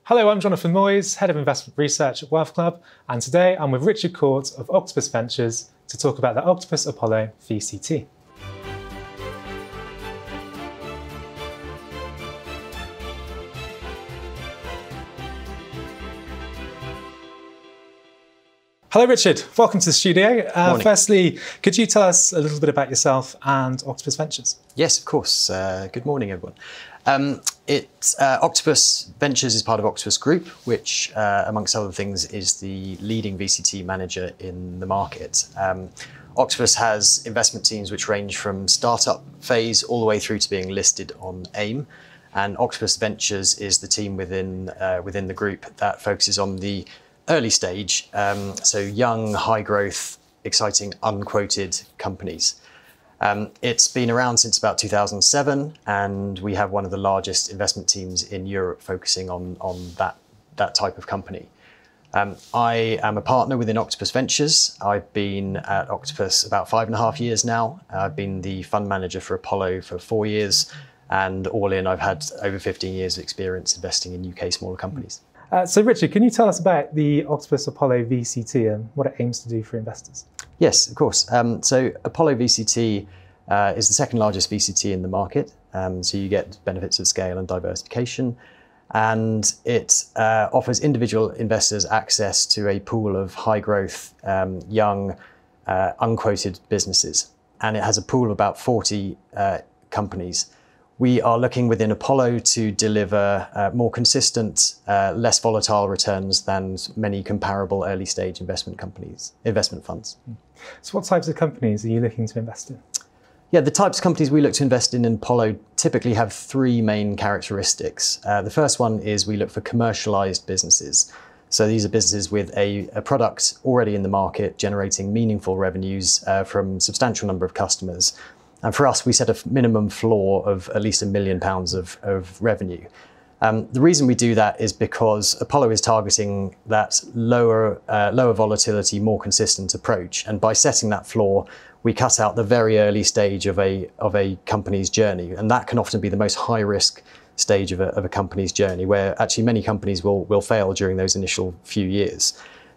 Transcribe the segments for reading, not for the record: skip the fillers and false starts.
Hello, I'm Jonathan Moyes, Head of Investment Research at Wealth Club, and today I'm with Richard Court of Octopus Ventures to talk about the Octopus Apollo VCT. Hello Richard, welcome to the studio. Firstly, could you tell us a little bit about yourself and Octopus Ventures? Yes, of course. Good morning, everyone. Octopus Ventures is part of Octopus Group, which, amongst other things, is the leading VCT manager in the market. Octopus has investment teams which range from startup phase all the way through to being listed on AIM. And Octopus Ventures is the team within the group that focuses on the early stage, so young, high growth, exciting, unquoted companies. It's been around since about 2007, and we have one of the largest investment teams in Europe focusing on that type of company. I am a partner within Octopus Ventures. I've been at Octopus about 5.5 years now. I've been the fund manager for Apollo for 4 years, and all in, I've had over 15 years of experience investing in UK smaller companies. So Richard, can you tell us about the Octopus Apollo VCT and what it aims to do for investors? Yes, of course. So Apollo VCT is the second largest VCT in the market. So you get benefits of scale and diversification. And it offers individual investors access to a pool of high growth, young, unquoted businesses. And it has a pool of about 40 companies. We are looking within Apollo to deliver more consistent, less volatile returns than many comparable early stage investment funds. So what types of companies are you looking to invest in? Yeah, the types of companies we look to invest in Apollo typically have three main characteristics. The first one is we look for commercialized businesses. So these are businesses with a product already in the market, generating meaningful revenues from a substantial number of customers. And for us, we set a minimum floor of at least £1 million of revenue. The reason we do that is because Apollo is targeting that lower volatility, more consistent approach. And by setting that floor, we cut out the very early stage of a company's journey. And that can often be the most high risk stage of a company's journey, where actually many companies will fail during those initial few years.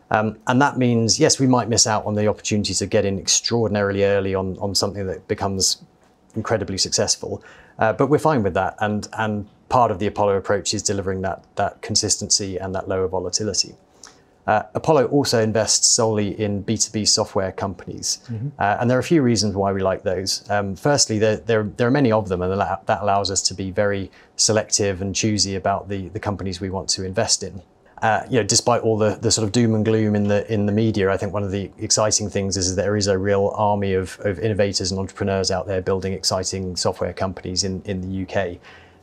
And that means, yes, we might miss out on the opportunity to get in extraordinarily early on something that becomes incredibly successful, but we're fine with that. And part of the Apollo approach is delivering that consistency and that lower volatility. Apollo also invests solely in B2B software companies. And there are a few reasons why we like those. Firstly, there are many of them, and that allows us to be very selective and choosy about the companies we want to invest in. Despite all the sort of doom and gloom in the media, I think one of the exciting things is that there is a real army of innovators and entrepreneurs out there building exciting software companies in the UK,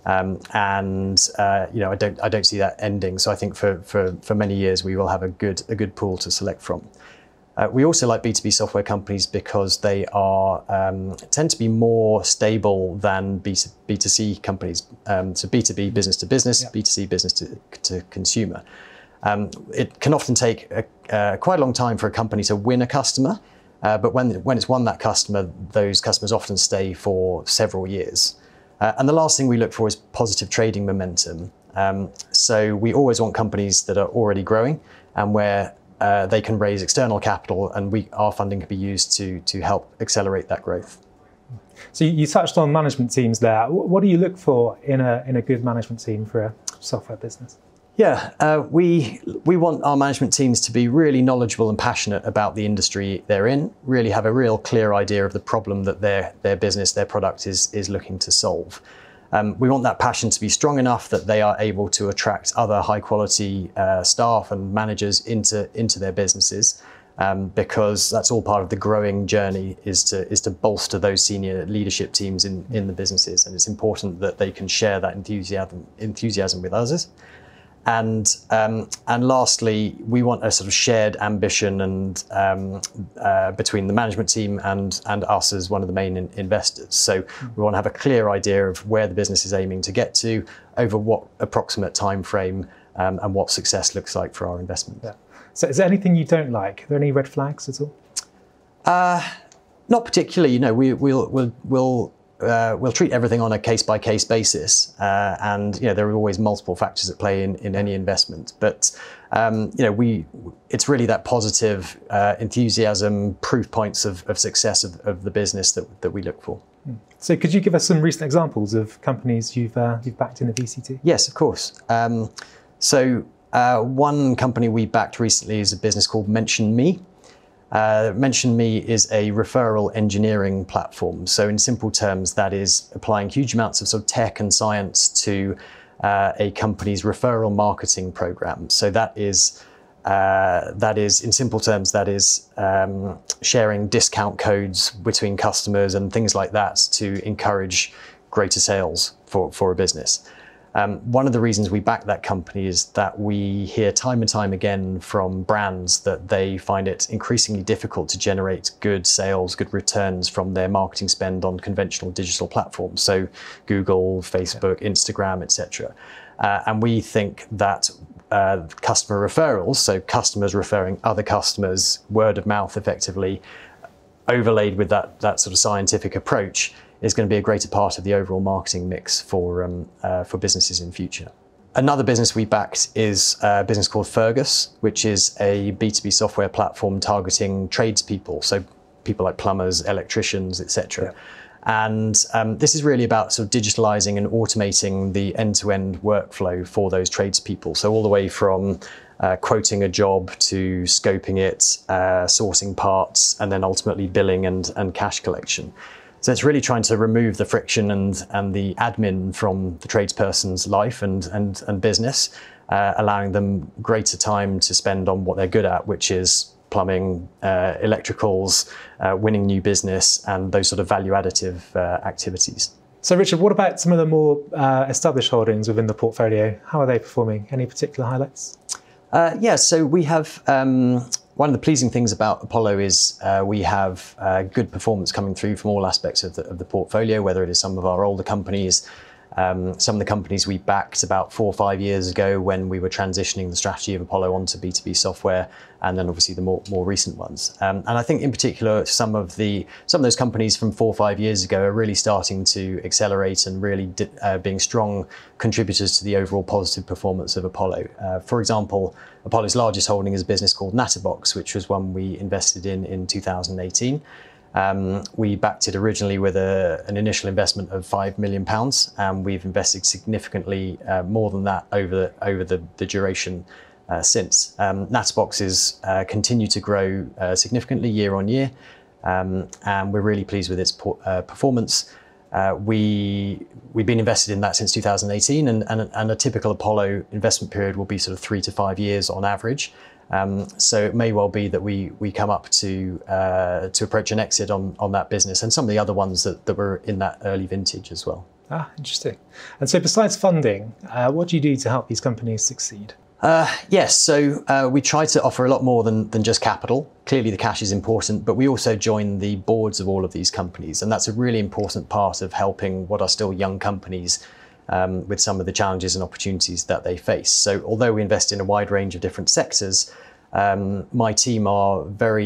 I don't see that ending. So I think for many years we will have a good pool to select from. We also like B2B software companies because they tend to be more stable than B2C companies. So B2B business to business, yeah. B2C business to consumer. It can often take quite a long time for a company to win a customer, but when it's won that customer, those customers often stay for several years. And the last thing we look for is positive trading momentum. So we always want companies that are already growing and where they can raise external capital, and our funding can be used to help accelerate that growth. So you touched on management teams there. What do you look for in a good management team for a software business? Yeah, we want our management teams to be really knowledgeable and passionate about the industry they're in, really have a real clear idea of the problem that their business, their product is looking to solve. We want that passion to be strong enough that they are able to attract other high quality staff and managers into their businesses, because that's all part of the growing journey is to bolster those senior leadership teams in the businesses. And it's important that they can share that enthusiasm with others. And lastly, we want a sort of shared ambition between the management team and us as one of the main investors. So we want to have a clear idea of where the business is aiming to get to, over what approximate time frame, and what success looks like for our investment. Yeah. So is there anything you don't like? Are there any red flags at all? Not particularly. We'll we'll treat everything on a case-by-case basis, and there are always multiple factors at play in any investment. But it's really that positive enthusiasm, proof points of success of the business that we look for. So could you give us some recent examples of companies you've backed in a VCT? Yes, of course. One company we backed recently is a business called Mention Me. Mention Me is a referral engineering platform. So in simple terms, that is applying huge amounts of sort of tech and science to a company's referral marketing program. So that is in simple terms, that is sharing discount codes between customers and things like that to encourage greater sales for a business. One of the reasons we back that company is that we hear time and time again from brands that they find it increasingly difficult to generate good sales, good returns from their marketing spend on conventional digital platforms. So Google, Facebook, Instagram, etc. And we think that customer referrals, so customers referring other customers, word of mouth effectively, overlaid with that sort of scientific approach, is going to be a greater part of the overall marketing mix for businesses in future. Another business we backed is a business called Fergus, which is a B2B software platform targeting tradespeople, so people like plumbers, electricians, etc. Yeah. And this is really about sort of digitalizing and automating the end-to-end workflow for those tradespeople. So all the way from quoting a job to scoping it, sourcing parts, and then ultimately billing and cash collection. So it's really trying to remove the friction and the admin from the tradesperson's life and business, allowing them greater time to spend on what they're good at, which is plumbing, electricals, winning new business, and those sort of value additive activities. So Richard, what about some of the more established holdings within the portfolio? How are they performing? Any particular highlights? So we have one of the pleasing things about Apollo is we have good performance coming through from all aspects of the portfolio, whether it is some of our older companies, some of the companies we backed about 4 or 5 years ago when we were transitioning the strategy of Apollo onto B2B software, and then obviously the more recent ones. And I think in particular some of those companies from 4 or 5 years ago are really starting to accelerate and really being strong contributors to the overall positive performance of Apollo. For example, Apollo's largest holding is a business called Natterbox, which was one we invested in 2018. We backed it originally with an initial investment of £5 million, and we've invested significantly more than that over the duration since. Natterbox is continued to grow significantly year on year, and we're really pleased with its performance. We've been invested in that since 2018, and a typical Apollo investment period will be sort of 3 to 5 years on average. So it may well be that we come up to approach an exit on that business and some of the other ones that were in that early vintage as well. Interesting. And so besides funding, what do you do to help these companies succeed? So we try to offer a lot more than just capital. Clearly the cash is important, but we also join the boards of all of these companies, and that's a really important part of helping what are still young companies with some of the challenges and opportunities that they face. So although we invest in a wide range of different sectors, my team are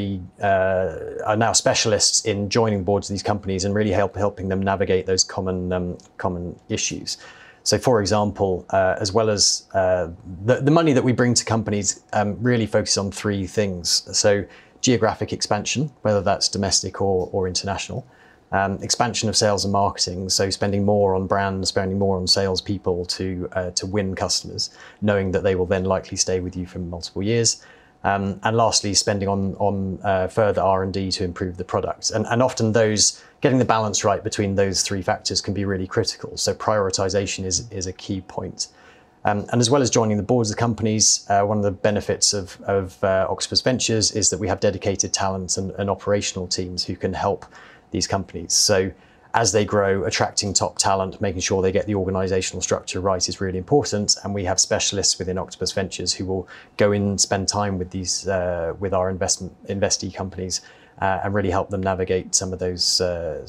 now specialists in joining boards of these companies and really helping them navigate those common issues. So for example, as well as the money that we bring to companies really focus on 3 things. So geographic expansion, whether that's domestic or international. Expansion of sales and marketing, so spending more on brands, spending more on salespeople to win customers, knowing that they will then likely stay with you for multiple years. And lastly, spending on further R&D to improve the product. And often getting the balance right between those 3 factors can be really critical. So prioritization is a key point. And as well as joining the boards of companies, one of the benefits of Octopus Ventures is that we have dedicated talent and operational teams who can help these companies. So as they grow, attracting top talent, making sure they get the organizational structure right is really important. And we have specialists within Octopus Ventures who will go in and spend time with with our investee companies and really help them navigate some of those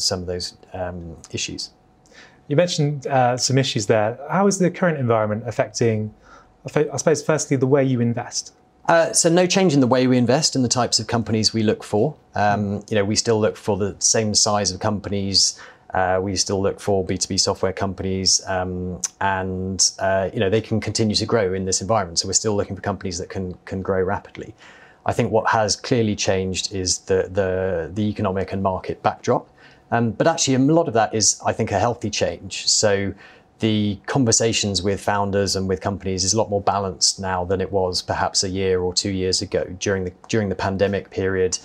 issues. You mentioned some issues there. How is the current environment affecting, I suppose, firstly, the way you invest? So no change in the way we invest and the types of companies we look for. We still look for the same size of companies, We still look for B2B software companies, and they can continue to grow in this environment. So we're still looking for companies that can grow rapidly. I think what has clearly changed is the economic and market backdrop. But actually, a lot of that is, I think, a healthy change. So the conversations with founders and with companies is a lot more balanced now than it was perhaps a year or 2 years ago. During the pandemic period,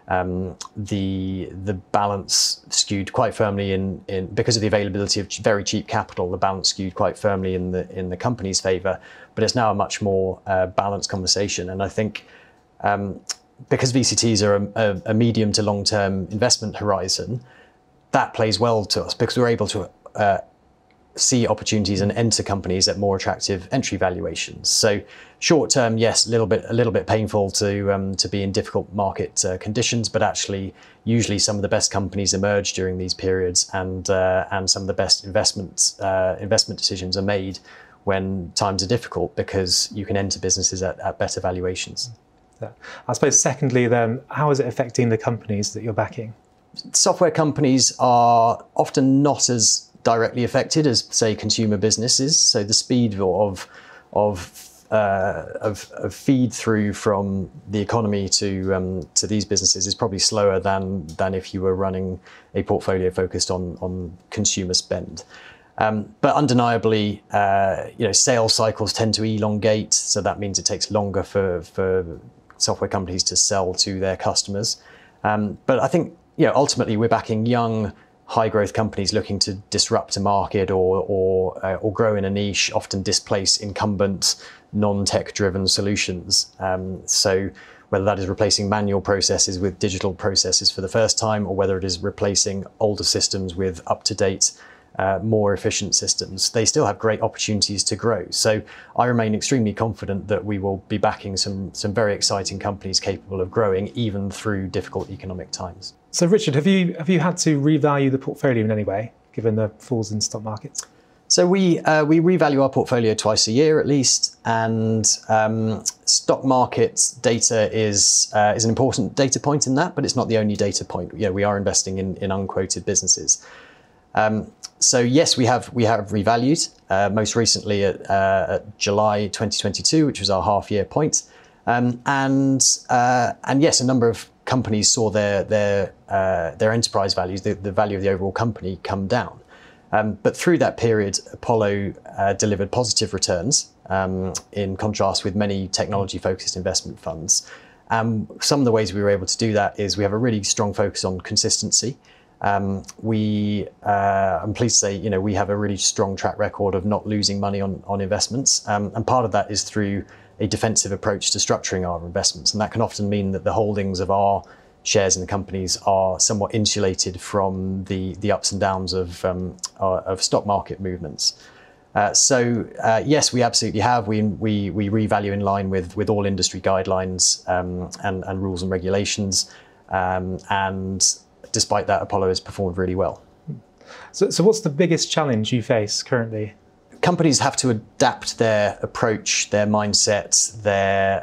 the balance skewed quite firmly in because of the availability of very cheap capital. The balance skewed quite firmly in the company's favour. But it's now a much more balanced conversation, and I think. Because VCTs are a medium to long-term investment horizon, that plays well to us because we're able to see opportunities and enter companies at more attractive entry valuations. So short-term, yes, a little bit painful to be in difficult market conditions, but actually, usually some of the best companies emerge during these periods, and some of the best investment decisions are made when times are difficult because you can enter businesses at better valuations. I suppose secondly then, how is it affecting the companies that you're backing? Software companies are often not as directly affected as, say, consumer businesses. So the speed of feed through from the economy to these businesses is probably slower than if you were running a portfolio focused on consumer spend. But undeniably, sales cycles tend to elongate, so that means it takes longer for software companies to sell to their customers. But I think, ultimately we're backing young, high-growth companies looking to disrupt a market or grow in a niche, often displace incumbent, non-tech-driven solutions. So whether that is replacing manual processes with digital processes for the first time, or whether it is replacing older systems with up-to-date, more efficient systems, they still have great opportunities to grow. So I remain extremely confident that we will be backing some very exciting companies capable of growing even through difficult economic times. So Richard, have you had to revalue the portfolio in any way, given the falls in stock markets? So we revalue our portfolio twice a year at least, and stock market data is an important data point in that, but it's not the only data point. We are investing in unquoted businesses. So yes, we have revalued, most recently at July 2022, which was our half-year point, and yes, a number of companies saw their enterprise values, the value of the overall company, come down. But through that period, Apollo delivered positive returns, in contrast with many technology-focused investment funds. Some of the ways we were able to do that is we have a really strong focus on consistency. I'm pleased to say, we have a really strong track record of not losing money on investments. And part of that is through a defensive approach to structuring our investments. And that can often mean that the holdings of our shares in the companies are somewhat insulated from the ups and downs of stock market movements. So yes, we absolutely have. We revalue in line with all industry guidelines and rules and regulations. And despite that, Apollo has performed really well. So what's the biggest challenge you face currently? Companies have to adapt their approach, their mindset, their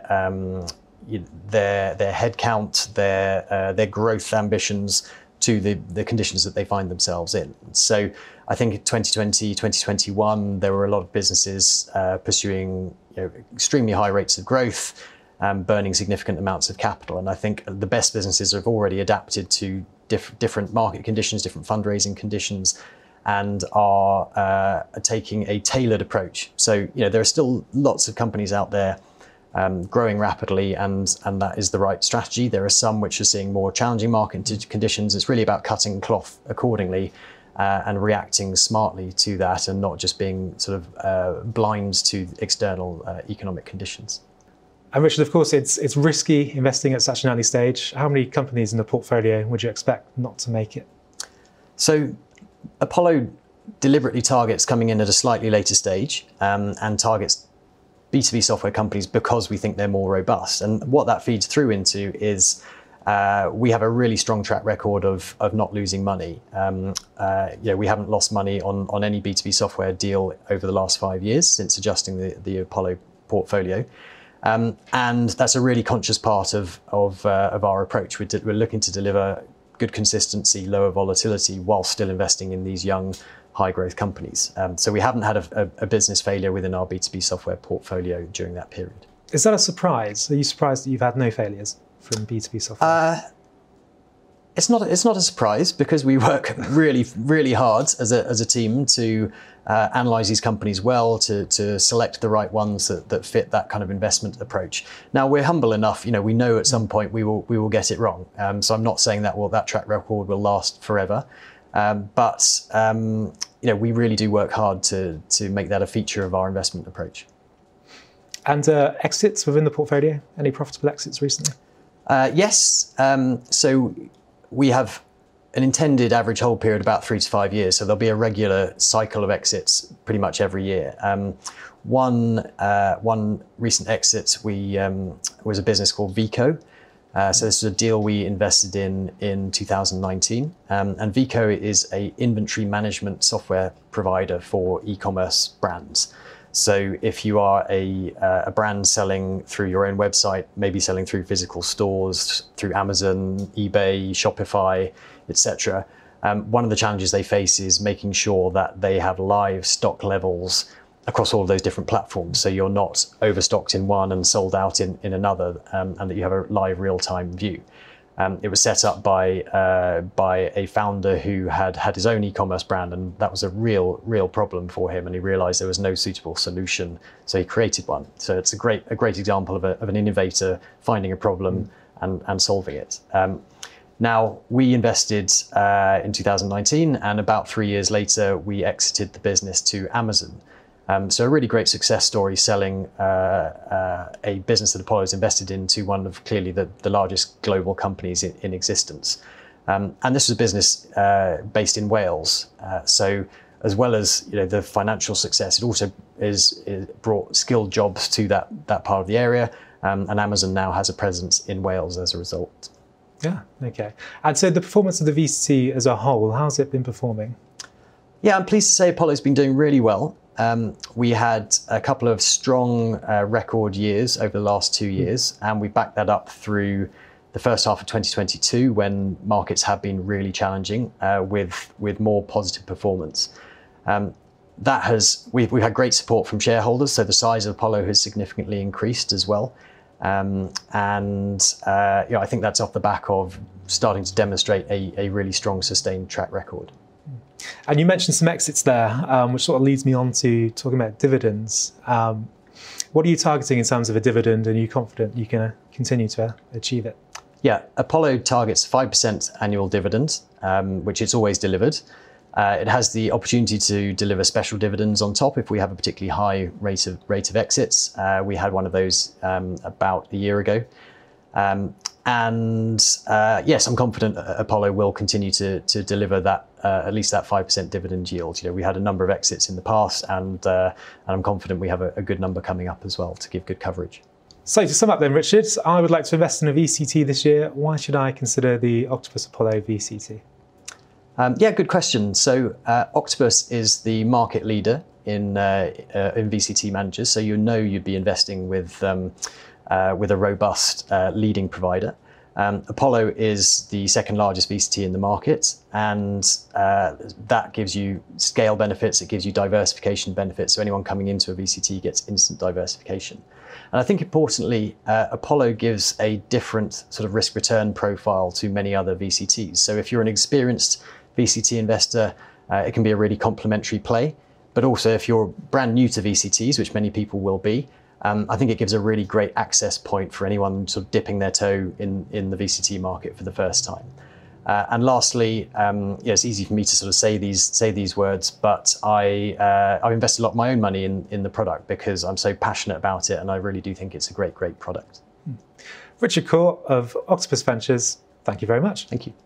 headcount, their growth ambitions to the conditions that they find themselves in. So I think in 2020, 2021, there were a lot of businesses pursuing extremely high rates of growth, burning significant amounts of capital. And I think the best businesses have already adapted to different market conditions, different fundraising conditions, and are taking a tailored approach. So there are still lots of companies out there growing rapidly, and that is the right strategy. There are some which are seeing more challenging market conditions. It's really about cutting cloth accordingly and reacting smartly to that, and not just being sort of blind to external economic conditions. And Richard, of course, it's risky investing at such an early stage. How many companies in the portfolio would you expect not to make it? So Apollo deliberately targets coming in at a slightly later stage and targets B2B software companies because we think they're more robust. And what that feeds through into is we have a really strong track record of not losing money. We haven't lost money on any B2B software deal over the last 5 years since adjusting the Apollo portfolio. And that's a really conscious part of our approach. We're looking to deliver good consistency, lower volatility, while still investing in these young, high-growth companies. So we haven't had a business failure within our B2B software portfolio during that period. Is that a surprise? Are you surprised that you've had no failures from B2B software? It's not a surprise, because we work really, really hard as a team to analyze these companies well, to select the right ones that fit that kind of investment approach. Now, we're humble enough, we know at some point we will get it wrong. So I'm not saying that track record will last forever, but we really do work hard to make that a feature of our investment approach. And exits within the portfolio? Any profitable exits recently? Yes. So we have an intended average hold period about 3 to 5 years, so there'll be a regular cycle of exits pretty much every year. One recent exit was a business called Veeqo. So this is a deal we invested in 2019, and Veeqo is a inventory management software provider for e-commerce brands. So if you are a brand selling through your own website, maybe selling through physical stores, through Amazon, eBay, Shopify, etc., one of the challenges they face is making sure that they have live stock levels across all of those different platforms. So you're not overstocked in one and sold out in another, and that you have a live real-time view. It was set up by a founder who had his own e-commerce brand, and that was a real problem for him, and he realized there was no suitable solution, so he created one. So it's a great example of an innovator finding a problem and solving it. Now, we invested in 2019, and about 3 years later, we exited the business to Amazon. So a really great success story, selling a business that Apollo has invested into one of clearly the largest global companies in existence. And this was a business based in Wales. So as well as the financial success, it also it brought skilled jobs to that part of the area. And Amazon now has a presence in Wales as a result. Yeah, okay. And so the performance of the VCT as a whole, how's it been performing? Yeah, I'm pleased to say Apollo's been doing really well. We had a couple of strong record years over the last 2 years, and we backed that up through the first half of 2022, when markets have been really challenging, with more positive performance. We've had great support from shareholders, so the size of Apollo has significantly increased as well. I think that's off the back of starting to demonstrate a really strong, sustained track record. And you mentioned some exits there, which sort of leads me on to talking about dividends. What are you targeting in terms of a dividend, and are you confident you can continue to achieve it? Yeah, Apollo targets 5% annual dividend, which it's always delivered. It has the opportunity to deliver special dividends on top if we have a particularly high rate of exits. We had one of those about a year ago. Yes, I'm confident Apollo will continue to deliver that at least that 5% dividend yield. We had a number of exits in the past, and I'm confident we have a good number coming up as well to give good coverage. So to sum up then, Richard, I would like to invest in a VCT this year. Why should I consider the Octopus Apollo VCT? Yeah, good question. So Octopus is the market leader in VCT managers, so you'd be investing with a robust leading provider. Apollo is the second largest VCT in the market, and that gives you scale benefits, it gives you diversification benefits, so anyone coming into a VCT gets instant diversification. And I think importantly, Apollo gives a different sort of risk-return profile to many other VCTs. So if you're an experienced VCT investor, it can be a really complementary play, but also if you're brand new to VCTs, which many people will be, I think it gives a really great access point for anyone sort of dipping their toe in the VCT market for the first time. And lastly, it's easy for me to sort of say these words, but I've invested a lot of my own money in the product because I'm so passionate about it, and I really do think it's a great product. Richard Court of Octopus Ventures, thank you very much. Thank you.